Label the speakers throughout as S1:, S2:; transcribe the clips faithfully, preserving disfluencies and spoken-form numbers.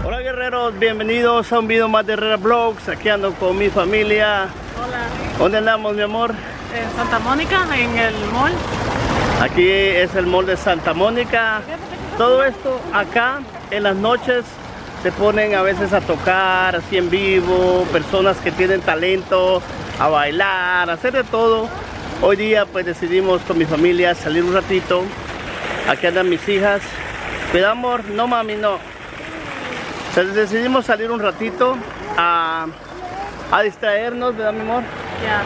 S1: Hola guerreros, bienvenidos a un video más de Herrera Vlogs. Aquí ando con mi familia.
S2: Hola.
S1: ¿Dónde andamos, mi amor?
S2: En Santa Mónica, en el mall.
S1: Aquí es el mall de Santa Mónica. Todo esto acá en las noches se ponen a veces a tocar así en vivo, personas que tienen talento, a bailar, a hacer de todo. Hoy día pues decidimos con mi familia salir un ratito. Aquí andan mis hijas. Cuidado, amor, no mami, no. Entonces decidimos salir un ratito a, a distraernos, ¿verdad, mi amor?
S2: Ya.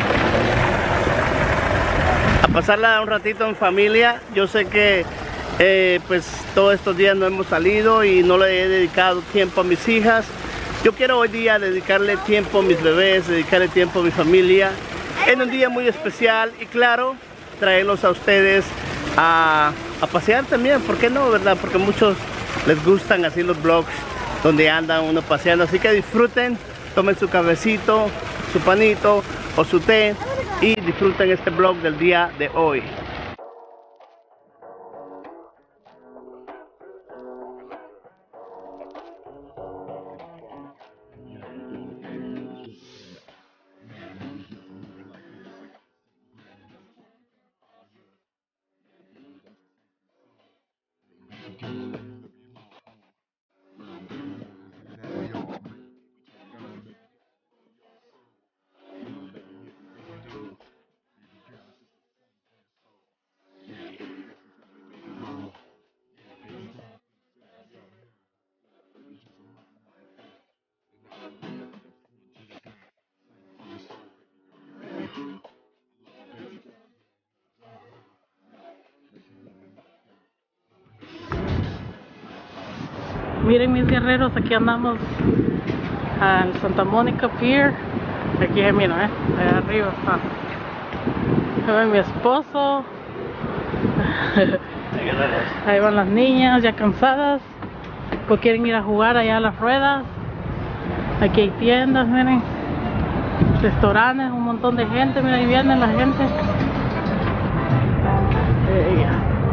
S1: A pasarla un ratito en familia. Yo sé que eh, pues todos estos días no hemos salido y no le he dedicado tiempo a mis hijas. Yo quiero hoy día dedicarle tiempo a mis bebés, dedicarle tiempo a mi familia en un día muy especial y claro, traerlos a ustedes a, a pasear también, ¿por qué no, verdad? Porque a muchos les gustan así los vlogs donde andan uno paseando, así que disfruten, tomen su cafecito, su panito o su té y disfruten este vlog del día de hoy.
S2: Miren mis guerreros, aquí andamos en Santa Mónica Pier. Aquí miro, eh, allá arriba está. Ahí va mi esposo. Ahí van las niñas ya cansadas, pues quieren ir a jugar allá a las ruedas. Aquí hay tiendas, miren, restaurantes, un montón de gente, miren, ahí viene la gente. Eh,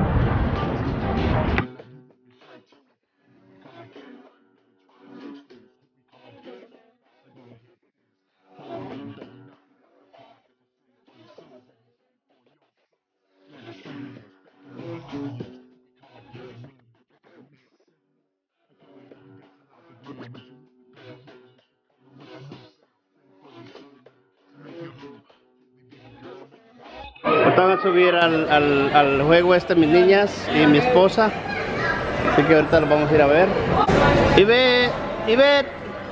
S1: Van a subir al, al, al juego este mis niñas y mi esposa, así que ahorita lo vamos a ir a ver. Ivette, Ivette.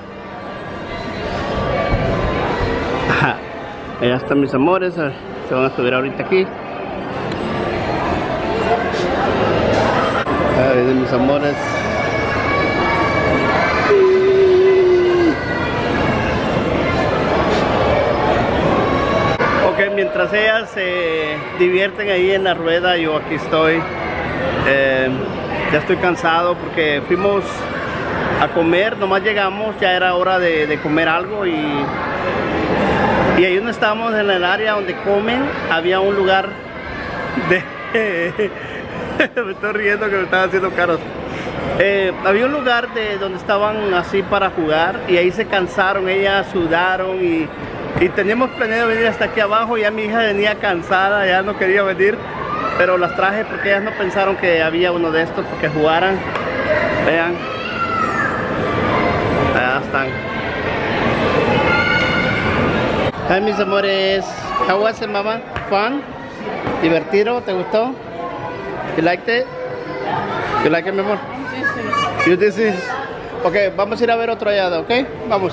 S1: Ajá. Allá están mis amores, se van a subir ahorita aquí. Ahí vienen mis amores. Mientras ellas se divierten ahí en la rueda, yo aquí estoy. Eh, ya estoy cansado porque fuimos a comer, nomás llegamos, ya era hora de, de comer algo y, y ahí donde estábamos en el área donde comen, había un lugar de... me estoy riendo que me están haciendo caros. Eh, había un lugar de donde estaban así para jugar y ahí se cansaron, ellas sudaron y Y teníamos planeado venir hasta aquí abajo. Ya mi hija venía cansada, ya no quería venir, pero las traje porque ellas no pensaron que había uno de estos porque jugaran. Vean, allá están. Hi mis amores, how was it, mama? Fun? ¿Divertido? ¿Te gustó? You liked it? You like it, mi amor? You dizzy? Ok, vamos a ir a ver otro allá, ok? Vamos.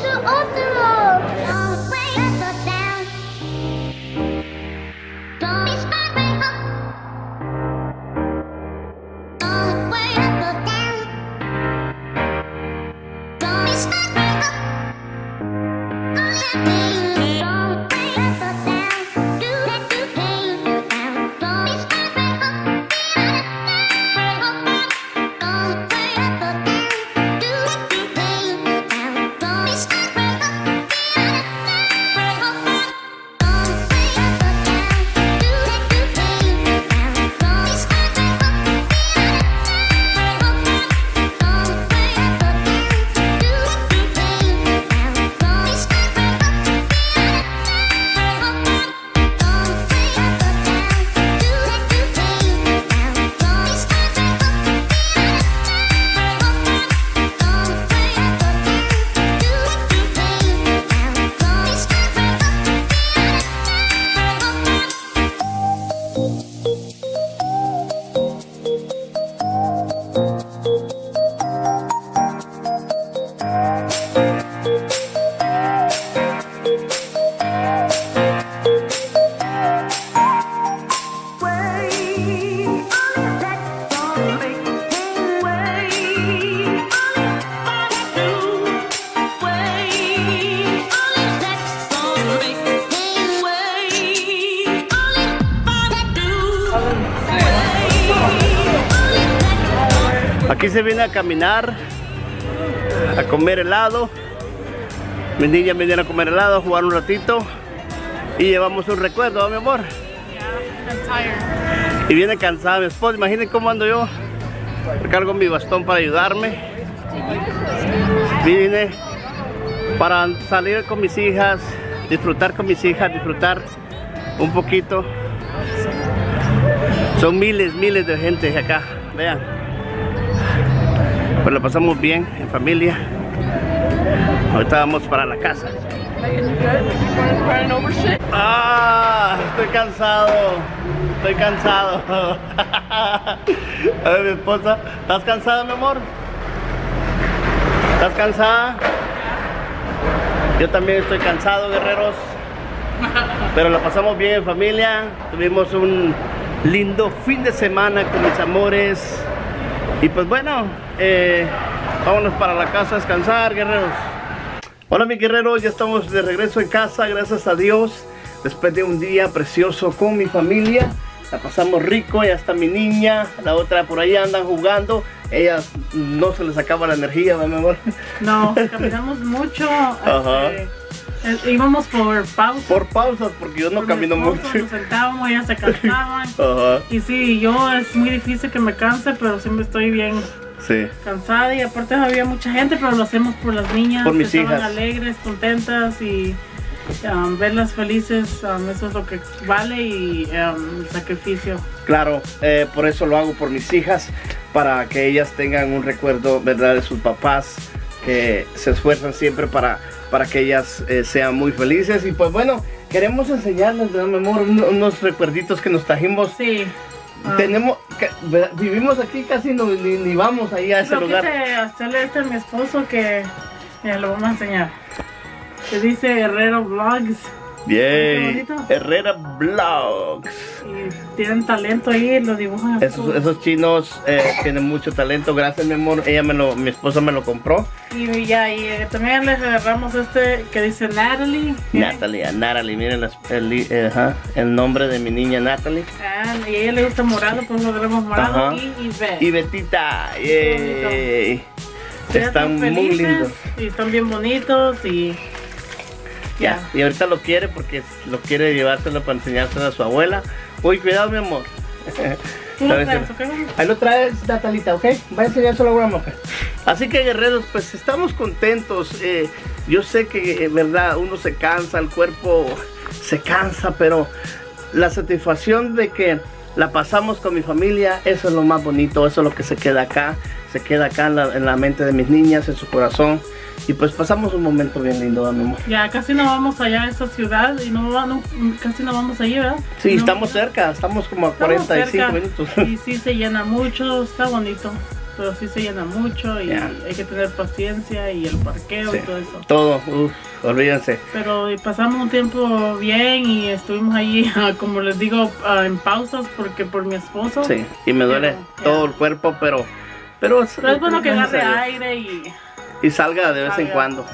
S1: Aquí se viene a caminar, a comer helado. Mis niñas vinieron a comer helado, a jugar un ratito y llevamos un recuerdo, ¿no, mi amor? Yeah, y viene cansada mi esposa. Imaginen cómo ando yo. Recargo mi bastón para ayudarme. Vine para salir con mis hijas, disfrutar con mis hijas, disfrutar un poquito. Son miles, miles de gente acá, vean. Pues lo pasamos bien en familia. Ahorita vamos para la casa. Ah, estoy cansado. Estoy cansado. A ver, mi esposa, ¿estás cansada, mi amor? ¿Estás cansada? Yo también estoy cansado, guerreros. Pero lo pasamos bien en familia. Tuvimos un lindo fin de semana con mis amores. Y pues bueno, eh, vámonos para la casa a descansar, guerreros. Hola mis guerreros, ya estamos de regreso en casa, gracias a Dios. Después de un día precioso con mi familia. La pasamos rico, ya está mi niña, la otra por ahí andan jugando. Ellas no se les acaba la energía, ¿verdad, mi amor?
S2: No, caminamos mucho.
S1: Ajá.
S2: Este, íbamos por pausas.
S1: Por pausas, porque yo no por camino mucho.
S2: Nos sentábamos, ellas se cansaban.
S1: Ajá.
S2: Y sí, yo es muy difícil que me canse, pero siempre estoy bien.
S1: Sí.
S2: Cansada, y aparte había mucha gente, pero lo hacemos por las niñas.
S1: Por mis
S2: que
S1: hijas.
S2: Estaban alegres, contentas y um, verlas felices, um, eso es lo que vale, y um, el sacrificio.
S1: Claro, eh, por eso lo hago por mis hijas, para que ellas tengan un recuerdo, ¿verdad?, de sus papás, que se esfuerzan siempre para, para que ellas eh, sean muy felices. Y pues bueno, queremos enseñarles, ¿verdad, mi amor?, unos recuerditos que nos trajimos.
S2: Sí. Ah.
S1: Tenemos, vivimos aquí, casi no, ni, ni vamos ahí a ese
S2: Lo
S1: lugar.
S2: Quise hacerle esto a mi esposo, que mira, lo vamos a enseñar. Se dice Herrero Vlogs.
S1: Bien, Herrera Vlogs.
S2: Y tienen talento ahí, lo dibujan.
S1: Esos, esos chinos eh, tienen mucho talento. Gracias, mi amor. Ella me lo, mi esposa me lo compró.
S2: Y ya, y eh, también les agarramos este que dice Natalie.
S1: Natalie, Natalie, miren las, el, eh, ajá, el nombre de mi niña Natalie.
S2: Ah, y a ella le gusta morado, pues lo agarramos morado. Ajá. Y, y Bet.
S1: Y Betita, yay. Están muy lindos.
S2: Y están bien bonitos y...
S1: Ya, y ahorita lo quiere porque lo quiere llevárselo para enseñárselo a su abuela. Uy, cuidado, mi amor.
S2: ¿Tú lo traes, okay?
S1: Ahí lo traes, Natalita, ¿ok? Va a enseñárselo a una mujer. Así que, guerreros, pues estamos contentos. Eh, yo sé que, en verdad, uno se cansa, el cuerpo se cansa, pero la satisfacción de que la pasamos con mi familia, eso es lo más bonito, eso es lo que se queda acá. Se queda acá en la, en la mente de mis niñas, en su corazón. Y pues pasamos un momento bien lindo, mi amor.
S2: Ya casi no vamos allá a esa ciudad y no, no casi no vamos allí, ¿verdad?
S1: Sí,
S2: no,
S1: estamos cerca, estamos como a estamos cuarenta y cinco
S2: cerca,
S1: minutos.
S2: Y sí se llena mucho, está bonito, pero sí se llena mucho y yeah. Hay que tener paciencia y el parqueo, sí, y todo eso.
S1: Todo, uff, olvídense.
S2: Pero pasamos un tiempo bien y estuvimos ahí, como les digo, en pausas porque por mi esposo.
S1: Sí, y me duele pero, todo yeah. el cuerpo, pero... Pero,
S2: pero es bueno que agarre aire y...
S1: Y salga de vez en cuando.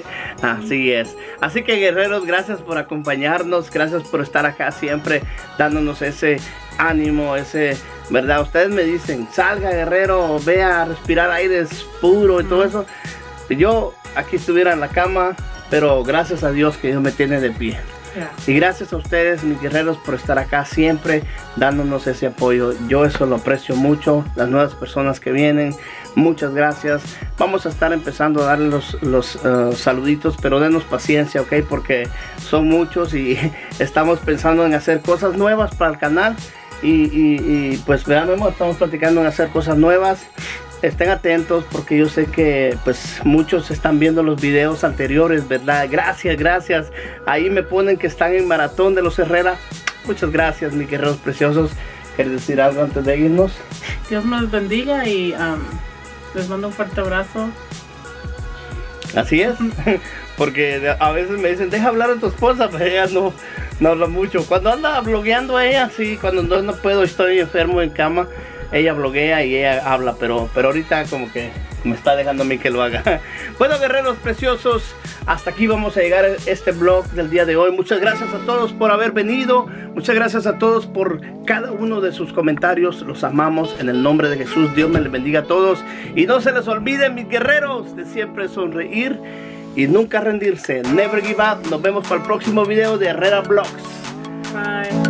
S1: Así es. Así que, guerreros, gracias por acompañarnos. Gracias por estar acá siempre dándonos ese ánimo, ese, ¿verdad? Ustedes me dicen, salga, guerrero, vea a respirar aire puro y todo eso. Yo aquí estuviera en la cama, pero gracias a Dios que Dios me tiene de pie. Yeah. Y gracias a ustedes, mis guerreros, por estar acá siempre dándonos ese apoyo. Yo eso lo aprecio mucho. Las nuevas personas que vienen, muchas gracias. Vamos a estar empezando a darles los, los uh, saluditos, pero denos paciencia, ok, porque son muchos y estamos pensando en hacer cosas nuevas para el canal. Y, y, y pues vean, estamos platicando en hacer cosas nuevas. Estén atentos porque yo sé que pues muchos están viendo los videos anteriores, ¿verdad? Gracias, gracias. Ahí me ponen que están en Maratón de los Herrera. Muchas gracias, mis guerreros preciosos. ¿Quieres decir algo antes de irnos?
S2: Dios me los bendiga y um, les mando un fuerte abrazo.
S1: Así es, porque a veces me dicen, deja hablar a tu esposa, pero ella no, no habla mucho. Cuando anda blogueando ella, sí, cuando no, no puedo, estoy enfermo en cama. Ella bloguea y ella habla, pero, pero ahorita como que me está dejando a mí que lo haga. Bueno, guerreros preciosos, hasta aquí vamos a llegar a este vlog del día de hoy. Muchas gracias a todos por haber venido. Muchas gracias a todos por cada uno de sus comentarios. Los amamos en el nombre de Jesús. Dios me les bendiga a todos. Y no se les olviden, mis guerreros, de siempre sonreír y nunca rendirse. Never give up. Nos vemos para el próximo video de Herrera Vlogs.
S2: Bye.